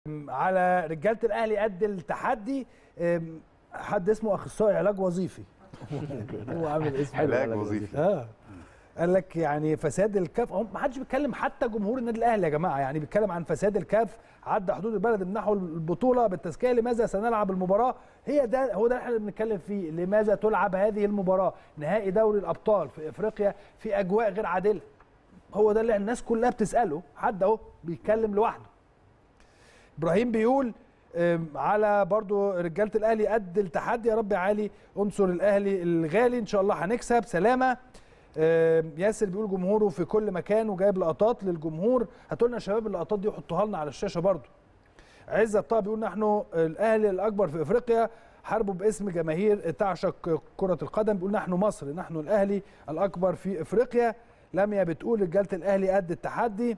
على رجاله الاهلي قد التحدي. حد اسمه اخصائي علاج وظيفي هو عامل اسم علاج وظيفي. قال لك يعني فساد الكاف، ما حدش بيتكلم حتى جمهور النادي الاهلي يا جماعه، يعني بيتكلم عن فساد الكاف عدى حدود البلد نحو البطوله بالتزكيه. لماذا سنلعب المباراه؟ هو ده اللي احنا بنتكلم فيه. لماذا تلعب هذه المباراه نهائي دوري الابطال في افريقيا في اجواء غير عادله؟ هو ده اللي الناس كلها بتساله. حد اهو بيتكلم لوحده. ابراهيم بيقول على برضو رجاله الاهلي قد التحدي. يا رب يا علي انصر الاهلي الغالي، ان شاء الله هنكسب. سلامه. ياسر بيقول جمهوره في كل مكان وجايب لقطات للجمهور. هاتوا لنا يا شباب اللقطات دي وحطوها لنا على الشاشه برضو. عزت طه بيقول نحن الاهلي الاكبر في افريقيا، حاربوا باسم جماهير تعشق كره القدم. بيقول نحن مصر، نحن الاهلي الاكبر في افريقيا. لميا بتقول رجاله الاهلي قد التحدي.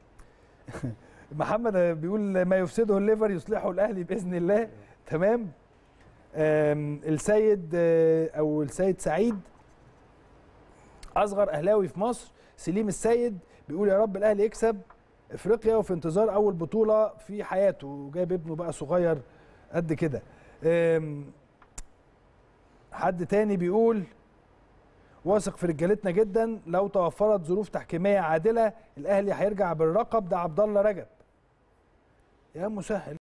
محمد بيقول ما يفسده الليفر يصلحه الاهلي باذن الله. تمام. السيد او السيد سعيد اصغر اهلاوي في مصر سليم السيد بيقول يا رب الاهلي يكسب افريقيا وفي انتظار اول بطوله في حياته، وجايب ابنه بقى صغير قد كده. حد تاني بيقول واثق في رجالتنا جدا، لو توفرت ظروف تحكيميه عادله الاهلي هيرجع بالرقب. ده عبد الله رجب. يا مسهل.